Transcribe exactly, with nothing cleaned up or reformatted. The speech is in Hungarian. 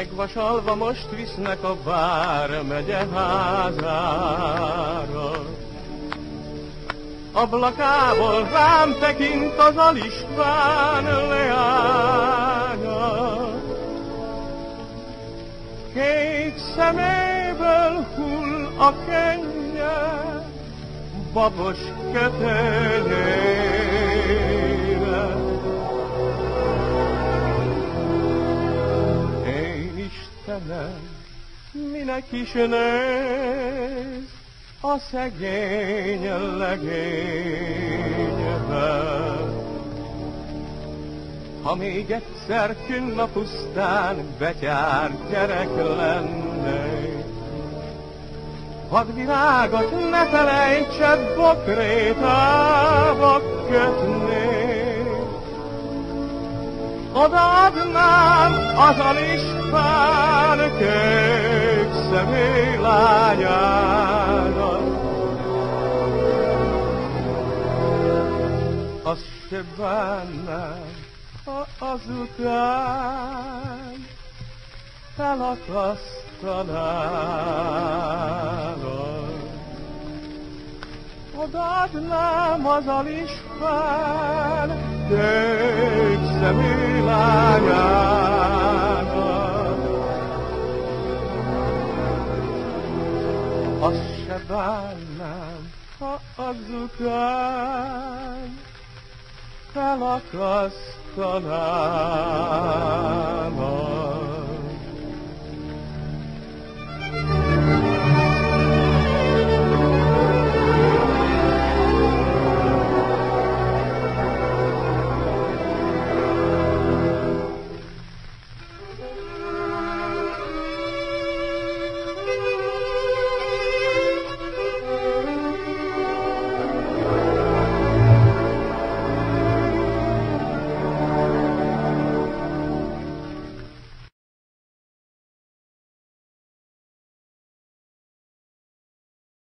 megvasalva most visznek a vármegye házára. Ablakából rám tekint az Alistván leánya, kék szeméből hull a kennye, babos kötenyére. Én Istenem, minek is néz a szegény legényben? Ha még egyszer künn a pusztán betyár gyerek lennék, vadvirágot ne felejtsed, bokrétába kötnék. Odaadnám az Alistván kék szemű lányának, azt se bánnám, ha azután felakasztanálak. Odaadnám az Alistván kék szemű lányának, azt se bánnám, ha azután felakasztanálak.